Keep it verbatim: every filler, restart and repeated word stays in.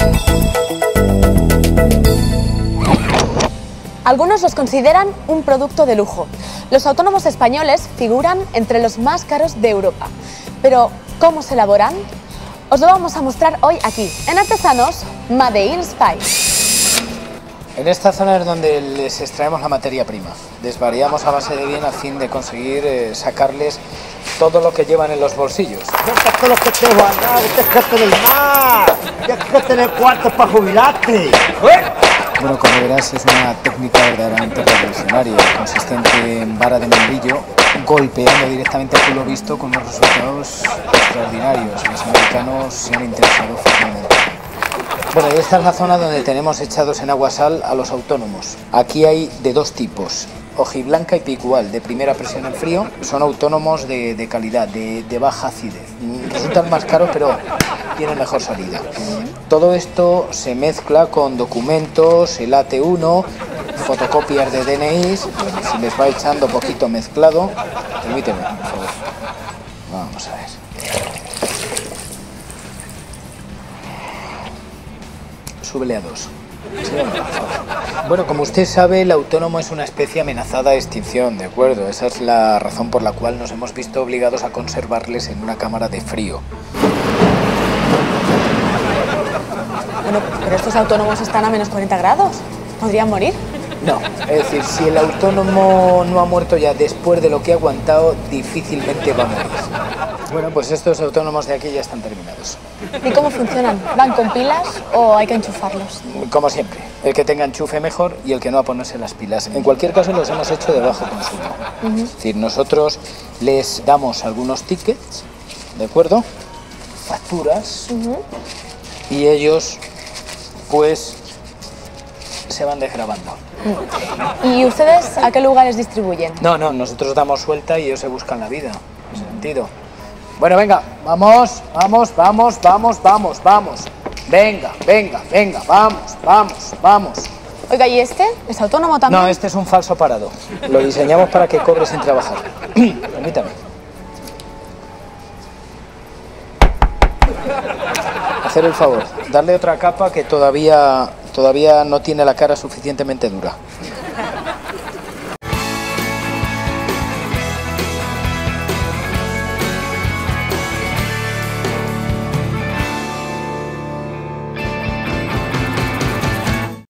Algunos los consideran un producto de lujo. Los autónomos españoles figuran entre los más caros de Europa. Pero, ¿cómo se elaboran? Os lo vamos a mostrar hoy aquí, en Artesanos Made in Spain. En esta zona es donde les extraemos la materia prima. Desvariamos a base de bien a fin de conseguir eh, sacarles todo lo que llevan en los bolsillos. Todo lo que te van a dar, tienes que tener más, tienes que tener cuartos para jubilarte. Bueno, como verás, es una técnica verdaderamente revolucionaria, consistente en vara de membrillo, golpeando directamente a culo visto con unos resultados extraordinarios. Los americanos se han interesado fuertemente. Bueno, y esta es la zona donde tenemos echados en agua sal a los autónomos. Aquí hay de dos tipos, hojiblanca y picual, de primera presión en frío. Son autónomos de, de calidad, de, de baja acidez. Resultan más caros, pero tienen mejor salida. Todo esto se mezcla con documentos, el A T uno, fotocopias de D N Is, se les va echando poquito mezclado. Permíteme, por favor. Vamos a ver. Súbele a dos. Sí, bueno, como usted sabe, el autónomo es una especie amenazada de extinción, ¿de acuerdo? Esa es la razón por la cual nos hemos visto obligados a conservarles en una cámara de frío. Bueno, pero estos autónomos están a menos cuarenta grados. ¿Podrían morir? No, es decir, si el autónomo no ha muerto ya después de lo que ha aguantado, difícilmente va a morir. Bueno, pues estos autónomos de aquí ya están terminados. ¿Y cómo funcionan? ¿Van con pilas o hay que enchufarlos? Como siempre, el que tenga enchufe mejor y el que no a ponerse las pilas. En cualquier caso los hemos hecho de bajo consumo. Uh-huh. Es decir, nosotros les damos algunos tickets, ¿de acuerdo? Facturas, uh-huh. Y ellos pues se van desgrabando. ¿Y ustedes a qué lugares distribuyen? No, no, nosotros damos suelta y ellos se buscan la vida, en ese sentido. Bueno, venga, vamos, vamos, vamos, vamos, vamos, vamos. Venga, venga, venga, vamos, vamos, vamos. Oiga, ¿y este? ¿Es autónomo también? No, este es un falso parado. Lo diseñamos para que cobre sin trabajar. Permítame. Hacer el favor, darle otra capa que todavía, todavía no tiene la cara suficientemente dura.